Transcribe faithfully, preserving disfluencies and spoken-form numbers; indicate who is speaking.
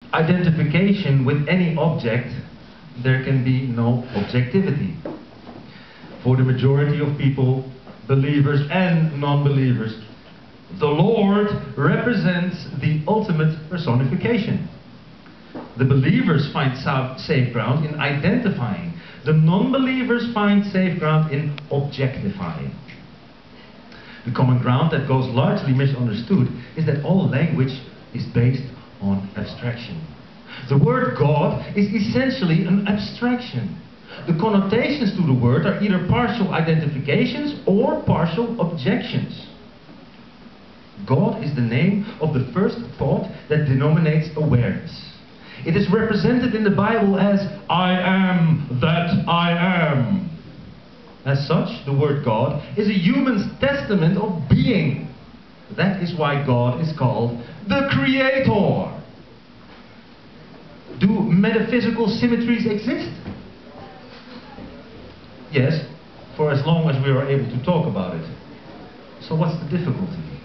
Speaker 1: identification with any object, there can be no objectivity. For the majority of people, believers and non-believers, the Lord represents the ultimate personification. The believers find safe ground in identifying. The non-believers find safe ground in objectifying. The common ground that goes largely misunderstood is that all language is based on abstraction. The word God is essentially an abstraction. The connotations to the word are either partial identifications or partial objections. God is the name of the first thought that denominates awareness. It is represented in the Bible as I am that I am. As such, the word God is a human's testament of being. That is why God is called the Creator. Do metaphysical symmetries exist? Yes, for as long as we are able to talk about it. So what's the difficulty?